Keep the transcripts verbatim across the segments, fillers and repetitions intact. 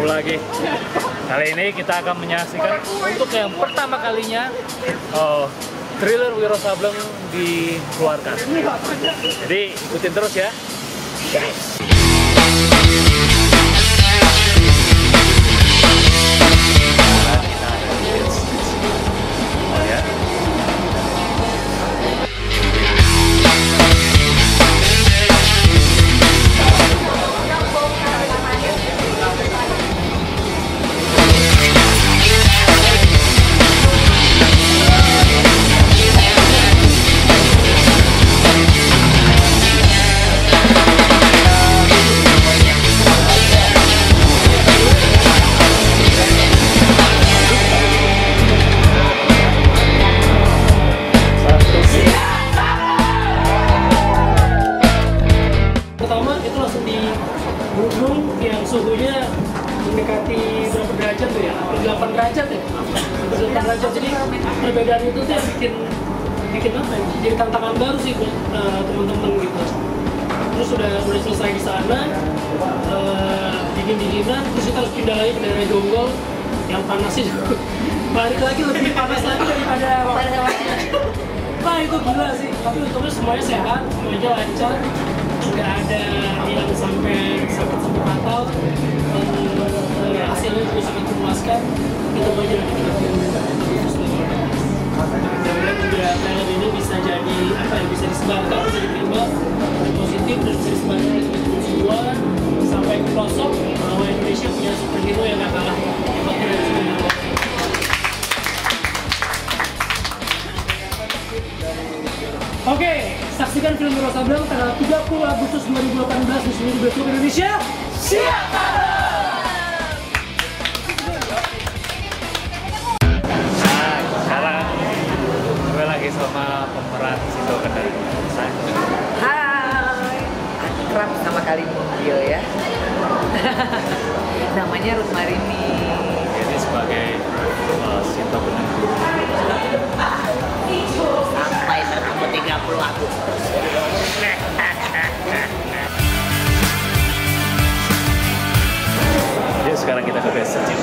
seru lagi. Kali ini kita akan menyaksikan untuk yang pertama kalinya oh, thriller Wiro Sableng dikeluarkan. Jadi ikutin terus ya, guys. Suhunya mendekati berapa derajat tuh ya? delapan derajat ya? delapan derajat, jadi perbedaan itu tuh bikin bikin apa ya? Jadi tantangan baru sih buat uh, teman-teman gitu. Terus udah udah selesai di sana, uh, dingin-dinginan, terus kita harus pindah lagi ke daerah Jonggol yang panasnya juga balik lagi lebih panas lagi daripada waktu. Wah itu gila sih, tapi untungnya semuanya sehat, semuanya lancar, nggak ada yang sampai sakit sampai fatal, dan uh, hasilnya juga sangat memuaskan. Kita belajar dari kita mudah-mudahan juga film ini bisa jadi apa ya, bisa disebarkan, bisa diterima dan positif, dan bisa disebarkan oleh teman-teman semua sampai ke pelosok bahwa Indonesia punya superhero yang nggak kalah hebat dari superhero. Oke, okay, saksikan film Wiro Sableng tanggal tiga puluh Agustus dua ribu delapan belas di seluruh bioskop Indonesia. Siap! Nah, sekarang gue lagi sama pemeran Sido Kendari. Hai, akrab sama kali mobil ya. Namanya Ruth Marini. Jadi sebagai uh, Sinta Benenggu. Sampai bertemu tiga puluh Agustus. Yuk sekarang kita ke base gym.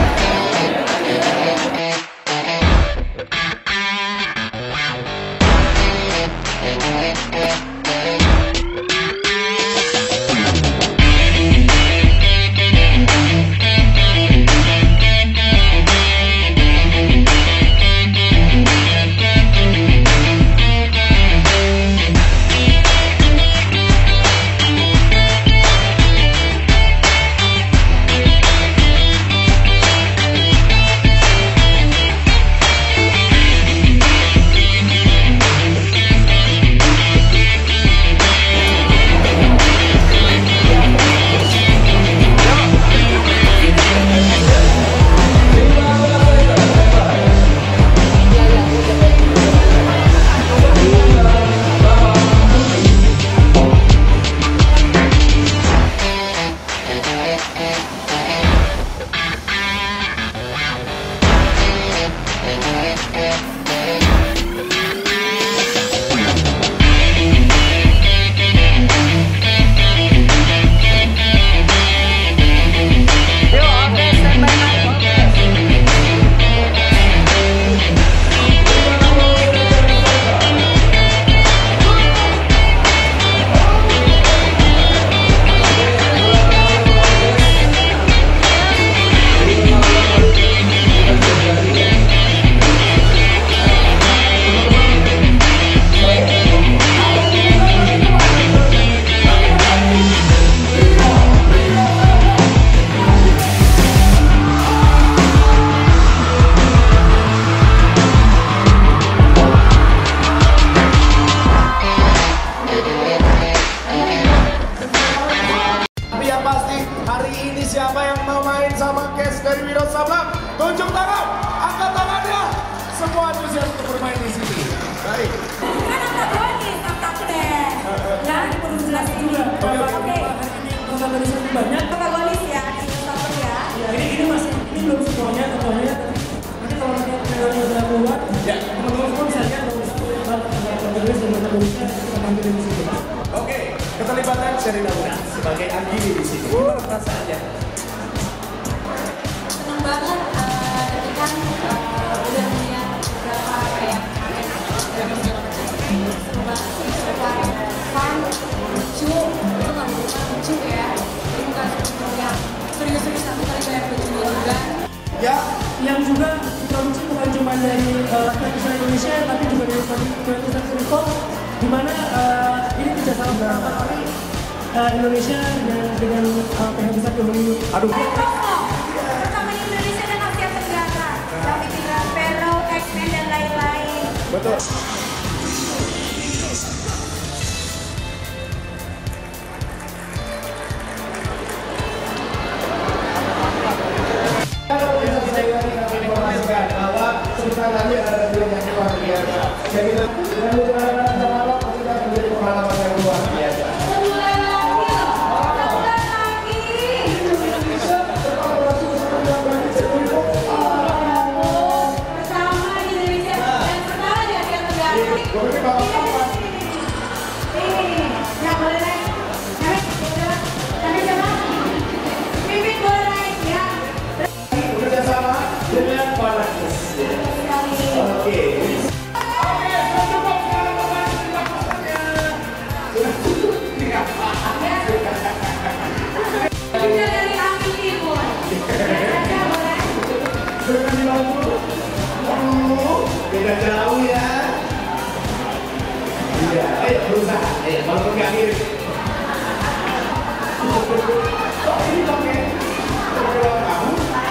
Tunjuk tangan, angkat tangannya. Semua antusias untuk bermain di sini. Baik. Kan antagonis, antagonis. Ya, perlu jelasin juga. Oke. Antagonis lebih banyak. Antagonis ya, dinosaurus ya. Ini ini masih ini belum semuanya, contohnya. Nanti kalau nanti antagonis sudah keluar, ya teman-teman semua bisa lihat bahwa itu antagonis dan antagonisnya kita tampilin di sini. Oke, keterlibatan Sherina sebagai Anggini di sini. Gimana perasaannya? twenty Century Fox, di mana uh, ini kerjasama pertama kali uh, Indonesia dengan dengan uh, P H besar di Hollywood. Aduh. Pertama Indonesia dan Asia Tenggara. Yang bikin Vero, X-Men dan lain-lain. Betul. Informasikan bahwa sebentar lagi ada film yang luar biasa. Jadi dengan beberapa sama lo pasti akan menjadi pengalaman yang luar biasa. Sebulan lagi, sebulan lagi. Indonesia berkolaborasi bersama dengan Bersama Indonesia dan sekarang di Asia Tenggara. Boleh bapak-bapak. Ini, ya boleh naik. Naik, coba. Naik coba. Pipit boleh naik, ya. Bekerja sama dengan Pananis. Oke. Oke, sudah cukup sekarang pemain sudah pesannya. Sudah cukup tidak? Kita dari Amin Timur. Ya, boleh. Sudah dibantu. Oh, beda jauh ya. Iya, ayo berusaha. Ayo, walaupun nggak mirip. Oh, ini pakai program kamu.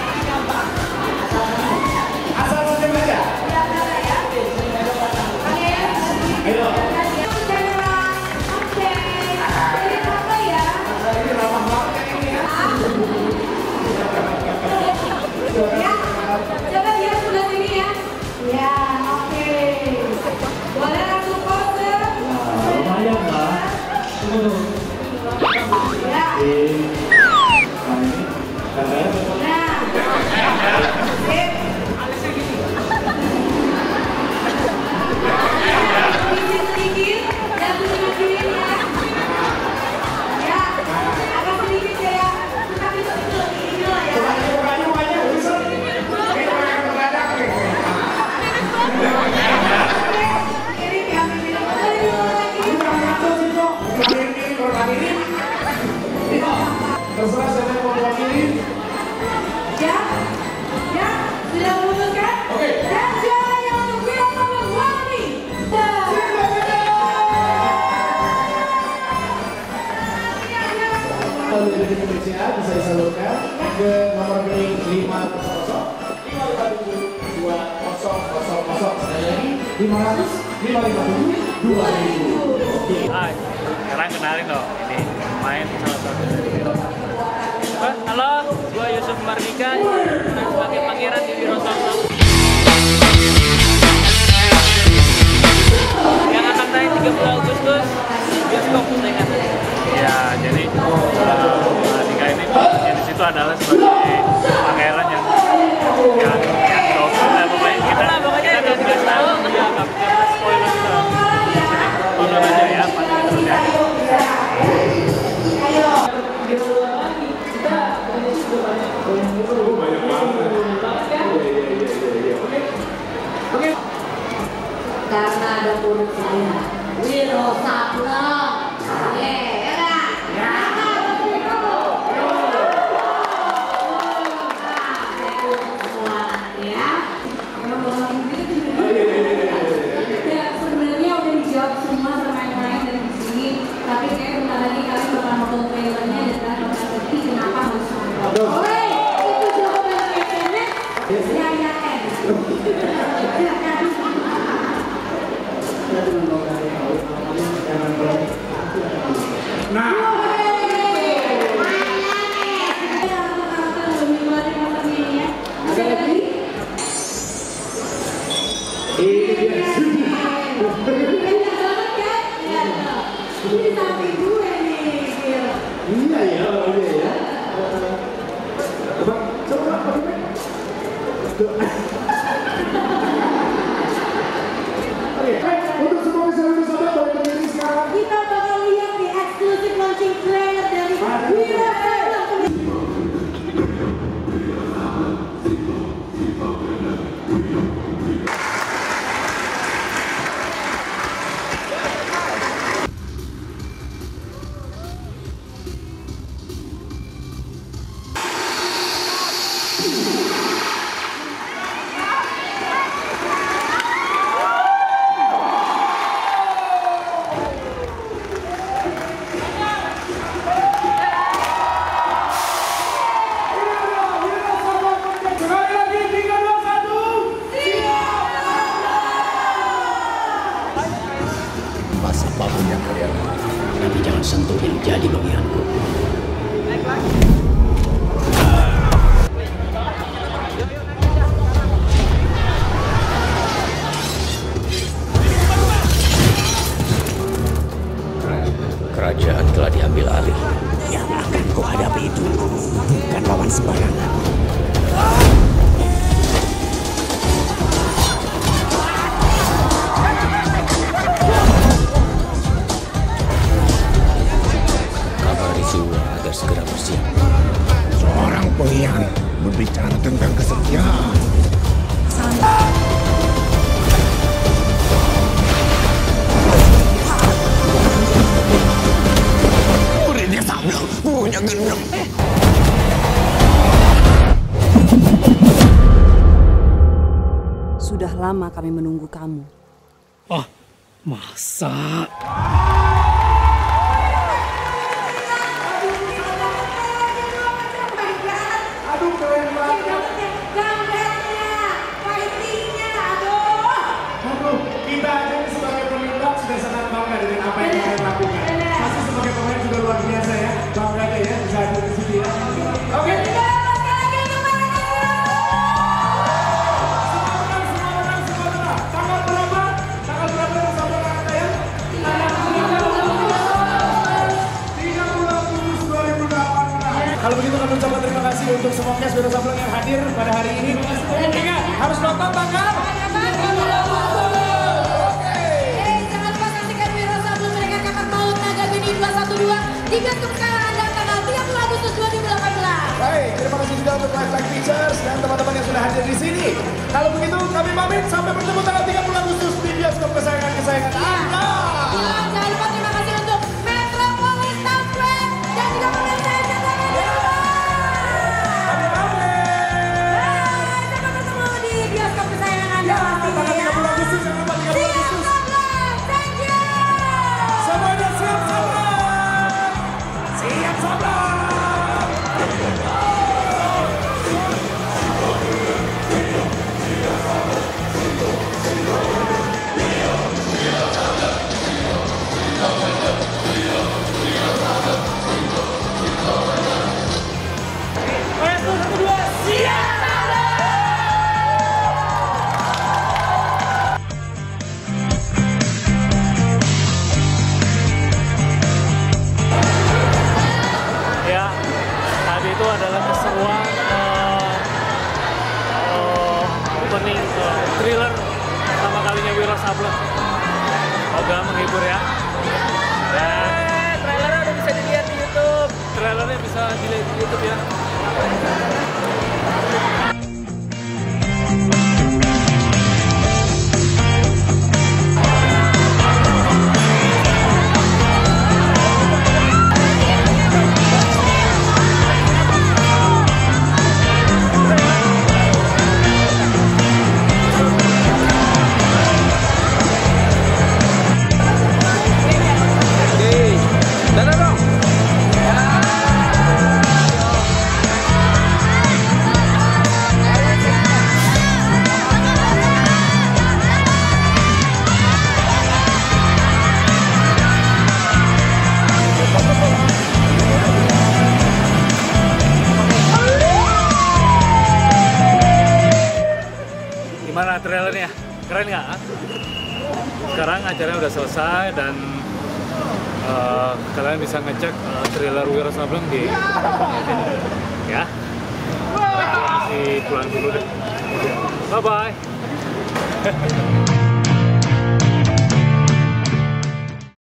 Asal saja aja. Ayo. Ini ramah banget ini ya. Coba lihat sebelah sini ya. Ya, oke. Boleh langsung pose. Lumayan lah. Ya. Nah. Sip. Sedikit sedikit, jangan dimajuin ya. Ya, agak sedikit ya. Tapi itu itu ini lah ya. Mukanya mukanya bisa. Ini pakai mendadak nih. Kiri ya, kiri. Ayo lagi. Ini orang ngaco sih kok. Ini ini orang ini. Terserah siapa yang mau wakili. Ya, ya, sudah memutuskan? Oke. Dan juaranya untuk Wiro Sableng Wani. Lalu dari Indonesia bisa disalurkan ke nomor rekening lima nol lima lima tujuh dua nol nol nol. Sekali lagi lima ratus lima lima tujuh dua ribu. Oke. Hai, sekarang kenalin dong, ini main salah satu dari Wiro. Halo, gua Yusuf Mardika, sebagai pangeran di Wiro Sableng. Yang akan tayang tiga puluh Agustus, bioskop saya. Ya, jadi Mardika ini posisinya di situ adalah sebagai pangeran yang yang yang dokter lah pokoknya. Kita lah pokoknya kita nggak dikasih tahu, ya nggak bisa spoiler kita. Tonton aja ya, pantengin terus ya. Karena ada produk saya, Wiro Sableng. Eh, ya nggak? Ya. Semua ya. Ya, sebenarnya udah dijawab semua sama yang lain dari di sini. Tapi kayak bentar lagi kalian bakal nonton trailernya dan kalian bakal ngerti kenapa harus nonton. Oke, itu jawaban yang pendek. Ya, ya, eh. menjadi bagianku. Kerajaan telah diambil alih. Yang akan kau hadapi itu bukan lawan sembarangan. Kabari Zuwa agar segera bersiap. Seorang pengkhianat berbicara tentang kesetiaan. Muridnya Sableng, punya gendeng. Sudah lama kami menunggu kamu. Oh, masa? Aduh, keren banget. Aduh, kita aja nih sebagai peminat sudah sangat bangga dengan apa yang kalian lakukan. Pasti sebagai pemain juga luar biasa ya. Bangga aja ya, bisa hadir di sini ya. Oke. Kalau begitu kami ucapkan terima kasih untuk semua cast Wiro Sableng yang hadir pada hari ini. Ingat, harus nonton tanggal. Jangan lupa saksikan Wiro Sableng Mereka Kapak Maut Naga Geni dua satu dua di bioskop kesayangan Anda tanggal tiga puluh Agustus dua ribu delapan belas. Baik, terima kasih juga untuk Live Like Pictures dan teman-teman yang sudah hadir di sini. Kalau begitu kami pamit sampai bertemu tanggal tiga puluh Agustus di bioskop kesayangan-kesayangan Anda. Jangan lupa terima kasih untuk Metropolis Soundtrack dan juga pemirsa yang datang di rumah. Kami pamit. Sampai bertemu di bioskop kesayangan Anda. Tanggal tiga puluh Agustus, jangan lupa tiga puluh Agustus. Thank you. Semuanya siap Sableng. Siap Sableng. Ya, tadi itu adalah keseruan uh, uh, opening uh, thriller pertama kalinya Wiro Sableng. Semoga menghibur ya. Dan Trailernya udah bisa dilihat di YouTube. trailernya bisa dilihat di YouTube ya. Gimana trailernya? Keren nggak? Sekarang acaranya udah selesai dan uh, kalian bisa ngecek uh, trailer Wiro Sableng di ya. Masih pulang dulu deh. Bye bye.